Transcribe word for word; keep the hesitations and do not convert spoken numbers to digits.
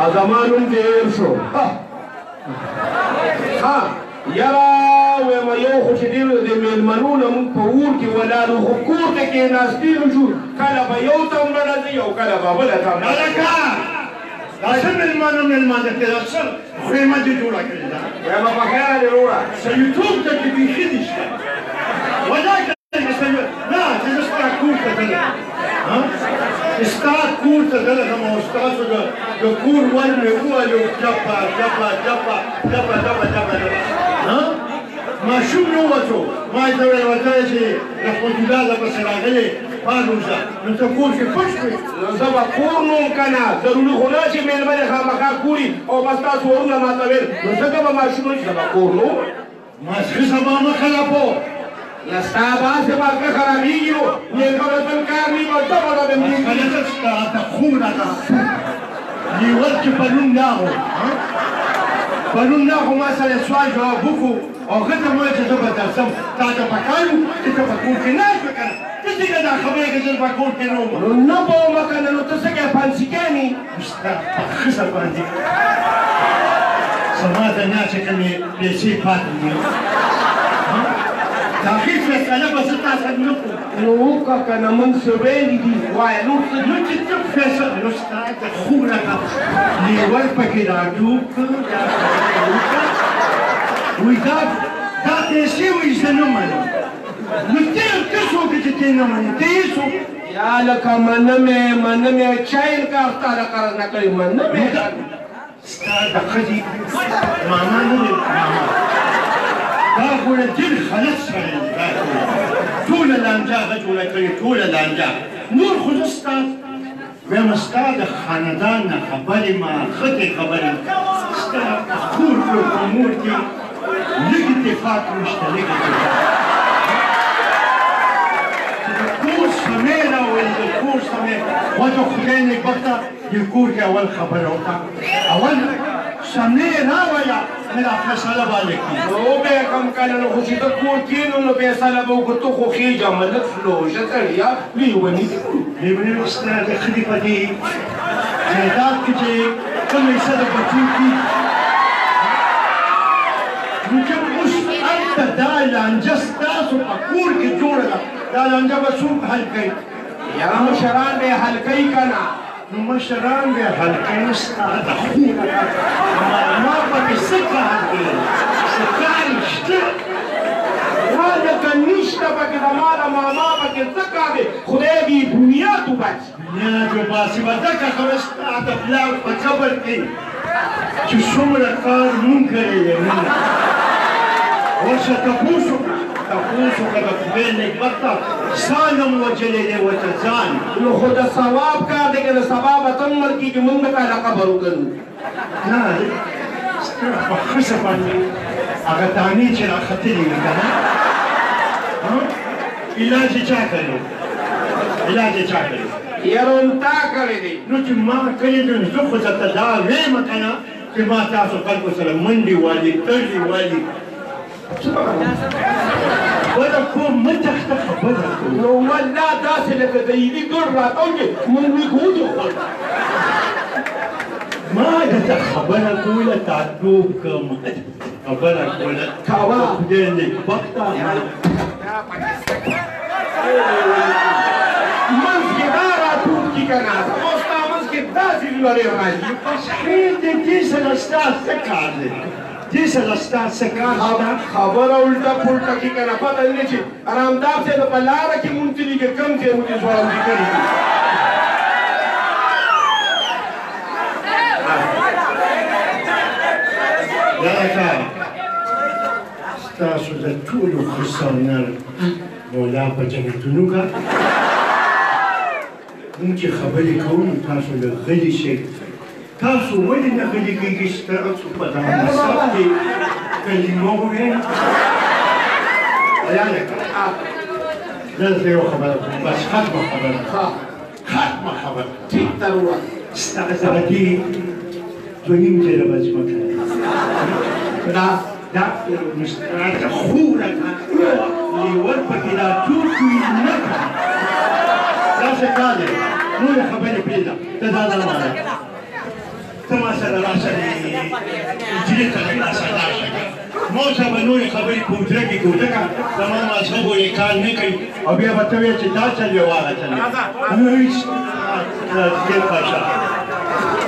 زمانون دیر شو ها یرا ویما یو خو چې ډېرو د مېلمنو نه مونږ په اور کې ولاړو خو کور ته کېناستېلو شو کله به یو ته مړه ځي او کله به بله ته هلکه دا څه مېلمانه مېلمانه کې دا څه خیمه دې جوړه کړې ده ویما په خیره دې وروړه سړیتوب ته کې بیخي نشته ولاکه نه چې زه ستا کور ته تلم ستا کور ته تلم او ستاسو د کور ول مې وویلو جپه جپه جپه جپه جپه جپه ماشوم نه ووتو ما یې ته ویل وتلی چې د خپلجولاده پسې راغلې پالوزه نو ته کور کې پټ شوې نو زه به کور نوم که نه ضروري خو نه چې مېلمنې خامخا کوري او بس تاسو ورونه ماته ویل نو ځکه به ماشوم نه چې زه به کور نوم ماسخي سبا مه خرابو نه ستا باسې به که خرابېږي نو نیکه بل کار نه وي او دغه به مې خلکه ستا ته خونه ده لیول چې پرون راغو پرون راغو ما سره سوال جواب وکړو او ښه ته مې ویل چې زه به درځم تا ته پکار وو چې ته په کور کې ناست وې که نه ته څنګه دا خبره که زه په کور کې نه وم نو نه به ومه که نه نو ته څه کوې پانسیګانې ستا په ښه سر باندې زما د نه چې کومې پیسې پاتې دي د اخر فیصله به زه تا سره نه کوم نو وکړه که نه مونږ څه ویلي دي وایه نور څه نو چې ته فیصله نو ستا د خوره لیول پکې راډوب کړ دا وایي دا دا پیسې وایي زه نه منم نو ته ته څوک چې ته نه منې ته یې څوک یا لکه منمې منمې چا انکار ستا د قرض نه کړی منمې ستا د ښځې ماما نه دی ماما دا ګوره ډېر خلص سړی دی دا ټوله لانجه هغه جوړه کړې ټوله لانجه نور خو زه ستا وایم ستا د خاندان نه خبرې ما ښه خبرې ستا کور په امور کې لږ اتفاق نشته لږ اتفاق د کور سمې راولي د کور سمې وجه خدای نیکبخته د کور کې اول خبره وکړه اول سمې راوله مې دا فیصله باندې کړي نو وبه کم کله نو خو چې ته کور کښېنو نو فیصله به وکړو ته خو خېږه ملک فلوشه سړیه لیوني لیوني ستا د ښځې په دې جایداد کې چې کوم حصه د بچو کېږي نو چې اوس هلته دا لانجه ستاسو په کور کې جوړه ده دا لانجه به څوک حل کوي یاره مشران به یې حل کوي که نه نو مشران به یې حل کوي ستا د خوبه ما پکې څه کار دی څه کار شته یا لکه نشته پکې د ما د ماما پکې څه کار دی خدای بې بنیاد وباسي بنیاد وباسي به ځکه خبره ستا د پلار په قبر کې چې څومره کار مونږ کړی دی ورشه تپوس وکړه تپوس وکړه د خدای نیکبخته ځان هم وجلی دی ورته ځان نو خو د ثواب کار دی که د سبا به ته مړ کېږي مونږ به تا قبر وکړو نه ستا په ښځه باندې هغه دانې چې راختلي وي که نه علاج یې چا کړی علاج یې چا کړی یاره هم تا کړی دی نو چې ما کړی دی نو زه خو درته دا ویم که نه چې ما تاسو خلکو سره منډې والي تړلې والي بله کوم مه تخته خبره نو والله داسې لکه د یوې ګړ راتاو چې مونږ وي کوو ما درته خبره کوله تعجب کوم خبره کوله کوه خدای نیکبخته منځ کې دا راټول کي که نه زما ستا منځ کې داسې لرې راځي خیر دی دې سره ستا څه کار دی دې سره ستا څه کار شته خبره الټه پلټه کي که نه پته نه چې ارامدار صاحب په لاره کې مونږ تلي که کوم ځای مونږ ځوړندي کړي دي لکه ستاسو د ټولو خسانر مولا په جنتونو کا مونږ چې خبرې کوو نو تاسو له غلي شئ تاسو ولې نه غلي کېږئ ستاسو په دغه مصرف کې کلمه ووایئ یالکه دلته یو خبره کوم بس ختمه خبره ختمه خبره ټیک ته ووایه ستا سره دې دوه نیم ځله به ځمکه دا دا مستعده خوره لیور پکې دا ټوټې نه کړه داسې کار دی نورې خبرې پرېږده ته دا دا وایه ته ما سره راسه دې ته نه ساده شګه مو څه بنوي خبرې کوتره کې کوتره تمام مذهب یې کار نه کوي او بیا به ته وایې چې دا چل یو هغه چل هیڅ دې پاشا